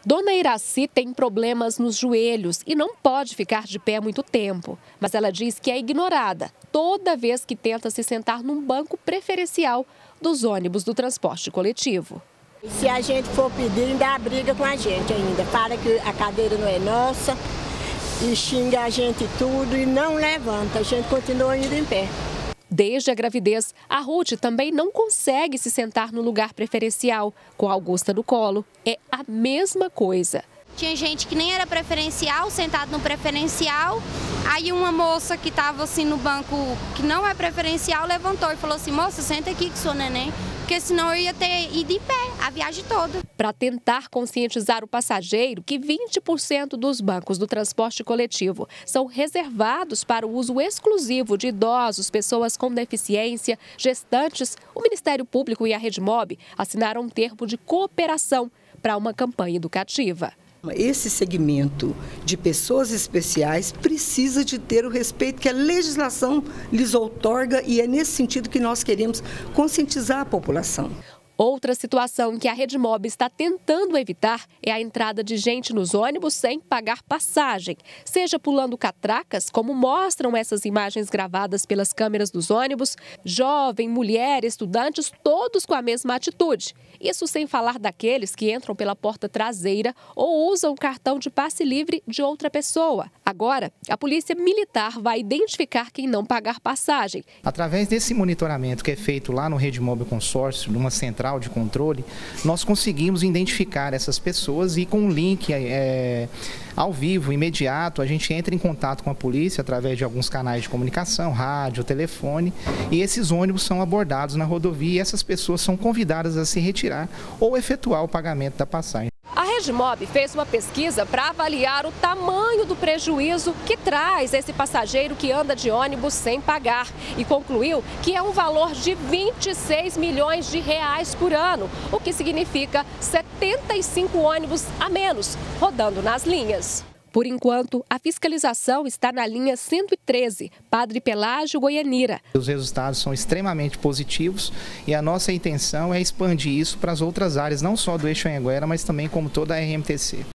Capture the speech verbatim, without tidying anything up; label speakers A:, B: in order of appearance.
A: Dona Iraci tem problemas nos joelhos e não pode ficar de pé muito tempo. Mas ela diz que é ignorada toda vez que tenta se sentar num banco preferencial dos ônibus do transporte coletivo.
B: Se a gente for pedir, ainda briga com a gente ainda. Fala que a cadeira não é nossa e xinga a gente tudo e não levanta. A gente continua indo em pé.
A: Desde a gravidez, a Ruth também não consegue se sentar no lugar preferencial. Com a Augusta no colo, é a mesma coisa.
C: Tinha gente que nem era preferencial, sentado no preferencial. Aí uma moça que estava assim no banco que não é preferencial levantou e falou assim: moça, senta aqui com seu neném, porque senão eu ia ter ido em pé a viagem toda.
A: Para tentar conscientizar o passageiro que vinte por cento dos bancos do transporte coletivo são reservados para o uso exclusivo de idosos, pessoas com deficiência, gestantes, o Ministério Público e a Redmob assinaram um termo de cooperação para uma campanha educativa.
D: Esse segmento de pessoas especiais precisa de ter o respeito que a legislação lhes outorga e é nesse sentido que nós queremos conscientizar a população.
A: Outra situação que a Redmob está tentando evitar é a entrada de gente nos ônibus sem pagar passagem, seja pulando catracas, como mostram essas imagens gravadas pelas câmeras dos ônibus, jovem, mulher, estudantes, todos com a mesma atitude. Isso sem falar daqueles que entram pela porta traseira ou usam o cartão de passe livre de outra pessoa. Agora, a Polícia Militar vai identificar quem não pagar passagem.
E: Através desse monitoramento que é feito lá no Redmob Consórcio, numa central de controle, nós conseguimos identificar essas pessoas e com um link é, ao vivo, imediato, a gente entra em contato com a polícia através de alguns canais de comunicação, rádio, telefone, e esses ônibus são abordados na rodovia e essas pessoas são convidadas a se retirar ou efetuar o pagamento da passagem.
A: A Redmob fez uma pesquisa para avaliar o tamanho do prejuízo que traz esse passageiro que anda de ônibus sem pagar e concluiu que é um valor de vinte e seis milhões de reais por ano, o que significa setenta e cinco ônibus a menos rodando nas linhas. Por enquanto, a fiscalização está na linha cento e treze, Padre Pelágio, Goianira.
E: Os resultados são extremamente positivos e a nossa intenção é expandir isso para as outras áreas, não só do Eixo Anhanguera, mas também como toda a R M T C.